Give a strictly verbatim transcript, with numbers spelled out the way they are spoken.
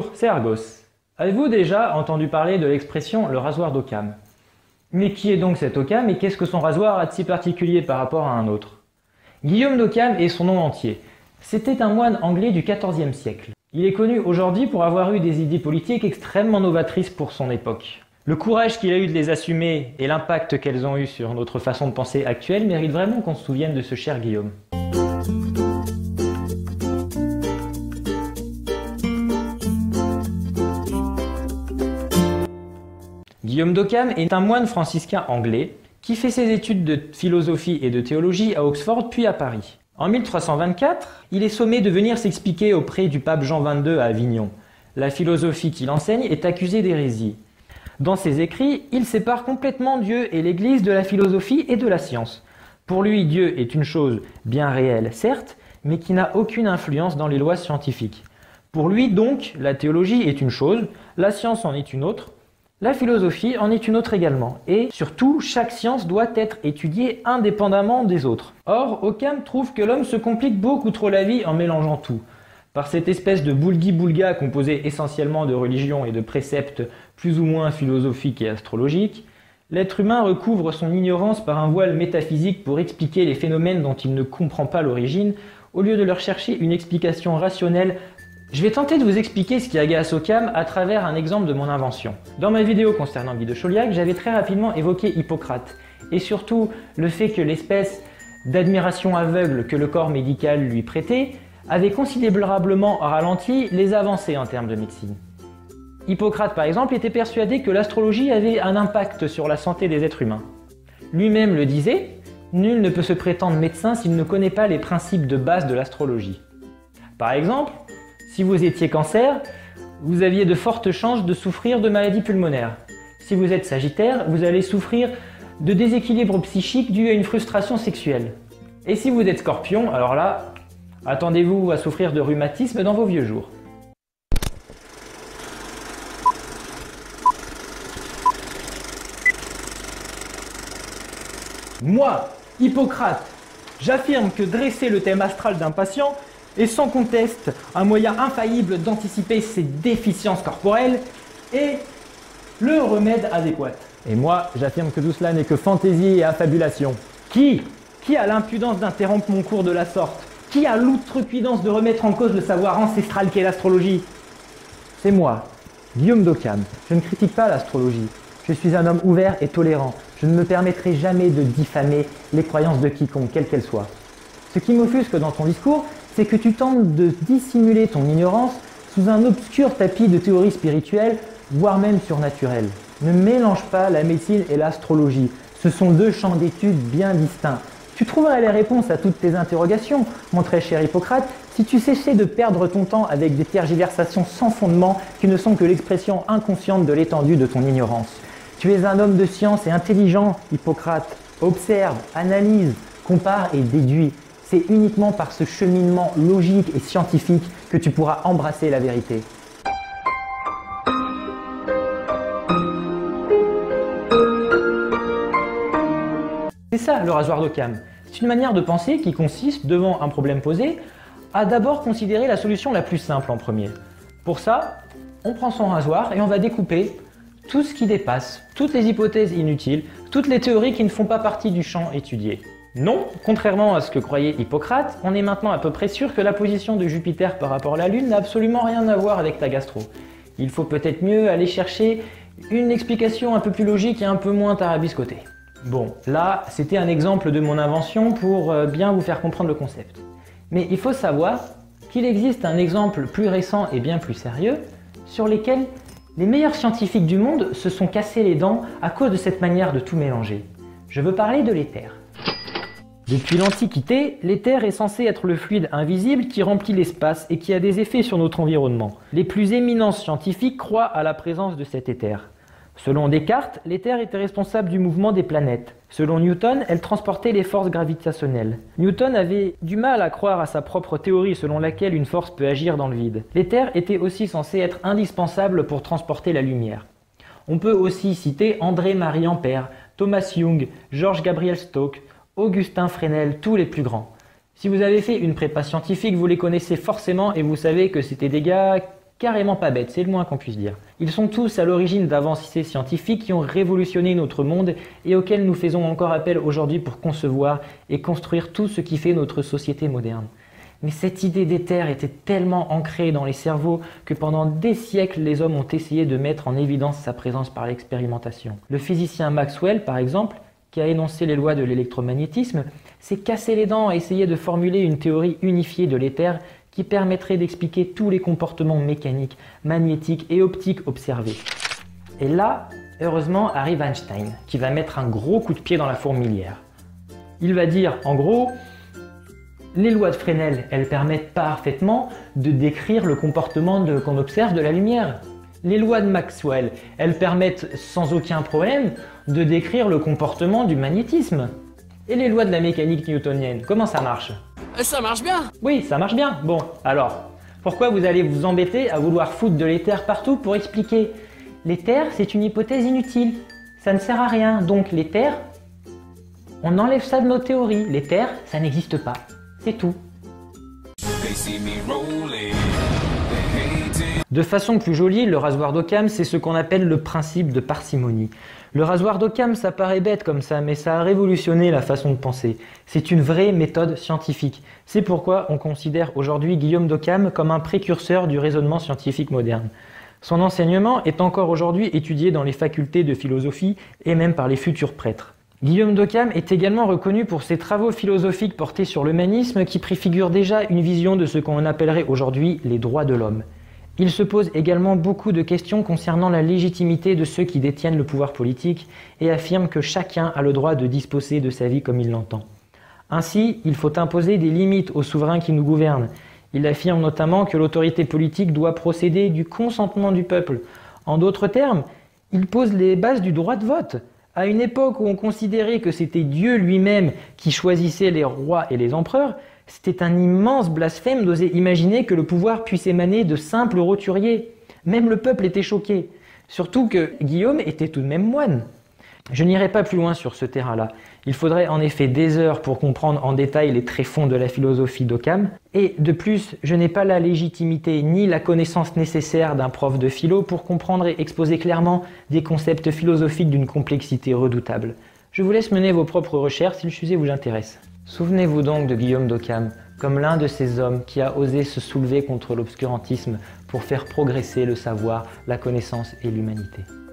Bonjour, c'est Argos. Avez-vous déjà entendu parler de l'expression le rasoir d'Occam? Mais qui est donc cet Occam et qu'est-ce que son rasoir a de si particulier par rapport à un autre? Guillaume d'Occam est son nom entier. C'était un moine anglais du quatorzième siècle. Il est connu aujourd'hui pour avoir eu des idées politiques extrêmement novatrices pour son époque. Le courage qu'il a eu de les assumer et l'impact qu'elles ont eu sur notre façon de penser actuelle méritent vraiment qu'on se souvienne de ce cher Guillaume. Guillaume d'Occam est un moine franciscain anglais qui fait ses études de philosophie et de théologie à Oxford puis à Paris. En mille trois cent vingt-quatre, il est sommé de venir s'expliquer auprès du pape Jean vingt-deux à Avignon. La philosophie qu'il enseigne est accusée d'hérésie. Dans ses écrits, il sépare complètement Dieu et l'Église de la philosophie et de la science. Pour lui, Dieu est une chose bien réelle, certes, mais qui n'a aucune influence dans les lois scientifiques. Pour lui, donc, la théologie est une chose, la science en est une autre, la philosophie en est une autre également, et surtout, chaque science doit être étudiée indépendamment des autres. Or, Occam trouve que l'homme se complique beaucoup trop la vie en mélangeant tout. Par cette espèce de boulgui-boulga composée essentiellement de religion et de préceptes plus ou moins philosophiques et astrologiques, l'être humain recouvre son ignorance par un voile métaphysique pour expliquer les phénomènes dont il ne comprend pas l'origine, au lieu de leur chercher une explication rationnelle. Je vais tenter de vous expliquer ce qui agace Occam à travers un exemple de mon invention. Dans ma vidéo concernant Guy de Chauliac, j'avais très rapidement évoqué Hippocrate, et surtout le fait que l'espèce d'admiration aveugle que le corps médical lui prêtait avait considérablement ralenti les avancées en termes de médecine. Hippocrate, par exemple, était persuadé que l'astrologie avait un impact sur la santé des êtres humains. Lui-même le disait, nul ne peut se prétendre médecin s'il ne connaît pas les principes de base de l'astrologie. Par exemple, si vous étiez cancer, vous aviez de fortes chances de souffrir de maladies pulmonaires. Si vous êtes sagittaire, vous allez souffrir de déséquilibre psychique dû à une frustration sexuelle. Et si vous êtes scorpion, alors là, attendez-vous à souffrir de rhumatisme dans vos vieux jours. Moi, Hippocrate, j'affirme que dresser le thème astral d'un patient est sans conteste un moyen infaillible d'anticiper ses déficiences corporelles et le remède adéquat. Et moi, j'affirme que tout cela n'est que fantaisie et affabulation. Qui Qui a l'impudence d'interrompre mon cours de la sorte? Qui a l'outrecuidance de remettre en cause le savoir ancestral qu'est l'astrologie? C'est moi, Guillaume d'Occam. Je ne critique pas l'astrologie. Je suis un homme ouvert et tolérant. Je ne me permettrai jamais de diffamer les croyances de quiconque, quelle qu'elle soit. Ce qui m'offusque dans ton discours, c'est que tu tentes de dissimuler ton ignorance sous un obscur tapis de théories spirituelles, voire même surnaturelles. Ne mélange pas la médecine et l'astrologie. Ce sont deux champs d'études bien distincts. Tu trouverais les réponses à toutes tes interrogations, mon très cher Hippocrate, si tu cessais de perdre ton temps avec des tergiversations sans fondement qui ne sont que l'expression inconsciente de l'étendue de ton ignorance. Tu es un homme de science et intelligent, Hippocrate. Observe, analyse, compare et déduis. C'est uniquement par ce cheminement logique et scientifique que tu pourras embrasser la vérité. C'est ça le rasoir d'Occam. C'est une manière de penser qui consiste, devant un problème posé, à d'abord considérer la solution la plus simple en premier. Pour ça, on prend son rasoir et on va découper tout ce qui dépasse, toutes les hypothèses inutiles, toutes les théories qui ne font pas partie du champ étudié. Non, contrairement à ce que croyait Hippocrate, on est maintenant à peu près sûr que la position de Jupiter par rapport à la Lune n'a absolument rien à voir avec ta gastro. Il faut peut-être mieux aller chercher une explication un peu plus logique et un peu moins tarabiscotée. Bon, là, c'était un exemple de mon invention pour bien vous faire comprendre le concept. Mais il faut savoir qu'il existe un exemple plus récent et bien plus sérieux sur lesquels les meilleurs scientifiques du monde se sont cassés les dents à cause de cette manière de tout mélanger. Je veux parler de l'éther. Depuis l'Antiquité, l'éther est censé être le fluide invisible qui remplit l'espace et qui a des effets sur notre environnement. Les plus éminents scientifiques croient à la présence de cet éther. Selon Descartes, l'éther était responsable du mouvement des planètes. Selon Newton, elle transportait les forces gravitationnelles. Newton avait du mal à croire à sa propre théorie selon laquelle une force peut agir dans le vide. L'éther était aussi censé être indispensable pour transporter la lumière. On peut aussi citer André-Marie Ampère, Thomas Young, George Gabriel Stokes, Augustin Fresnel, tous les plus grands. Si vous avez fait une prépa scientifique, vous les connaissez forcément et vous savez que c'était des gars carrément pas bêtes, c'est le moins qu'on puisse dire. Ils sont tous à l'origine d'avancées scientifiques qui ont révolutionné notre monde et auxquelles nous faisons encore appel aujourd'hui pour concevoir et construire tout ce qui fait notre société moderne. Mais cette idée d'éther était tellement ancrée dans les cerveaux que pendant des siècles, les hommes ont essayé de mettre en évidence sa présence par l'expérimentation. Le physicien Maxwell, par exemple, qui a énoncé les lois de l'électromagnétisme, s'est cassé les dents à essayer de formuler une théorie unifiée de l'éther qui permettrait d'expliquer tous les comportements mécaniques, magnétiques et optiques observés. Et là, heureusement, arrive Einstein, qui va mettre un gros coup de pied dans la fourmilière. Il va dire, en gros, les lois de Fresnel, elles permettent parfaitement de décrire le comportement qu'on observe de la lumière. Les lois de Maxwell, elles permettent sans aucun problème de décrire le comportement du magnétisme. Et les lois de la mécanique newtonienne, comment ça marche? Ça marche bien. Oui, ça marche bien. Bon, alors, pourquoi vous allez vous embêter à vouloir foutre de l'éther partout pour expliquer? L'éther, c'est une hypothèse inutile. Ça ne sert à rien. Donc l'éther, on enlève ça de nos théories. L'éther, ça n'existe pas. C'est tout. De façon plus jolie, le rasoir d'Occam, c'est ce qu'on appelle le principe de parcimonie. Le rasoir d'Occam, ça paraît bête comme ça, mais ça a révolutionné la façon de penser. C'est une vraie méthode scientifique. C'est pourquoi on considère aujourd'hui Guillaume d'Occam comme un précurseur du raisonnement scientifique moderne. Son enseignement est encore aujourd'hui étudié dans les facultés de philosophie et même par les futurs prêtres. Guillaume d'Occam est également reconnu pour ses travaux philosophiques portés sur l'humanisme qui préfigurent déjà une vision de ce qu'on appellerait aujourd'hui les droits de l'homme. Il se pose également beaucoup de questions concernant la légitimité de ceux qui détiennent le pouvoir politique et affirme que chacun a le droit de disposer de sa vie comme il l'entend. Ainsi, il faut imposer des limites aux souverains qui nous gouvernent. Il affirme notamment que l'autorité politique doit procéder du consentement du peuple. En d'autres termes, il pose les bases du droit de vote. À une époque où on considérait que c'était Dieu lui-même qui choisissait les rois et les empereurs, c'était un immense blasphème d'oser imaginer que le pouvoir puisse émaner de simples roturiers. Même le peuple était choqué. Surtout que Guillaume était tout de même moine. Je n'irai pas plus loin sur ce terrain-là. Il faudrait en effet des heures pour comprendre en détail les tréfonds de la philosophie d'Occam. Et de plus, je n'ai pas la légitimité ni la connaissance nécessaire d'un prof de philo pour comprendre et exposer clairement des concepts philosophiques d'une complexité redoutable. Je vous laisse mener vos propres recherches si le sujet vous intéresse. Souvenez-vous donc de Guillaume d'Occam comme l'un de ces hommes qui a osé se soulever contre l'obscurantisme pour faire progresser le savoir, la connaissance et l'humanité.